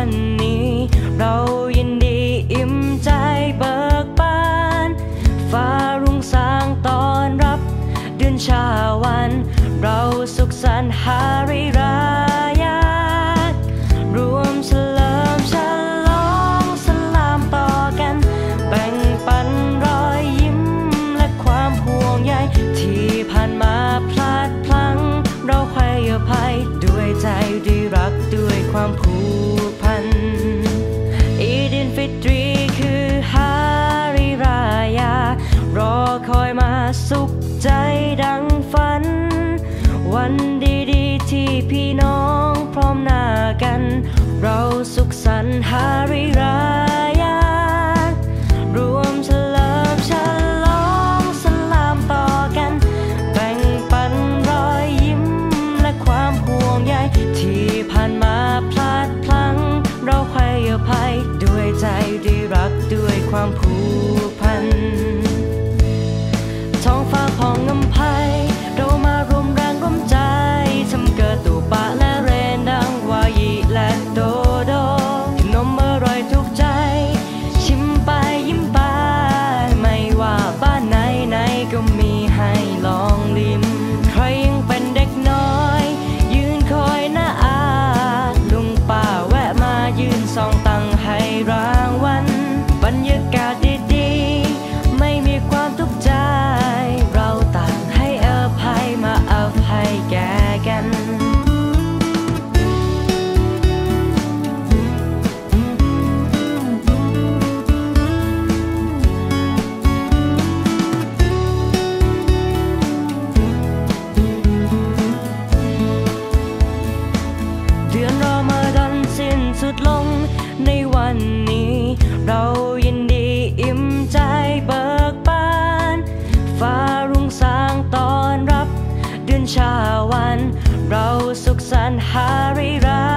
วันนี้เรายินดีอิ่มใจเบิกบานฟ้ารุ่งสางตอนรับเดือนชาวันเราสุขสันต์ฮาริรายารวมเฉลิมฉลองสลามต่อกันแบ่งปันรอยยิ้มและความห่วงใยที่ผ่านมาพลาดพลั้งเราให้อภัยด้วยใจด้วยรักด้วยความผูกพันอีดินฟิตรีคือฮาริรายารอคอยมาสุขใจดังฝันวันดีๆที่พี่น้องพร้อมหน้ากันเราสุขสันต์ฮาริรายารวมเฉลิมฉลองสลามต่อกันแบ่งปันรอยยิ้มและความห่วงใยที่ผ่านมาพลาดพลั้งเราให้อภัยด้วยใจด้วยรักด้วยความผูกพันท้องฟ้าผ่องอำไพเรามารวมแรงร่วมใจทำเกิดตูปะและเรนดังวายีและโดโดขนมอร่อยถูกใจชิมไปยิ้มไปไม่ว่าบ้านไหนไหนก็มีให้ลองลิ้มใครยังเป็นเด็กน้อยยืนคอยหน้าอาลุงป้าแวะมายืนส่องตังให้รางวัลบรรยากาศดีๆไม่มีความทุกข์ใจเราต่างให้อภัยมาอภัยแก่กันเดือนรอมฎอนสิ้นสุดลงในวันนี้เรายินดีอิ่มใจเบิกบานฟ้ารุ่งสางตอนรับเดือนชาวันเราสุขสันต์ฮาริรา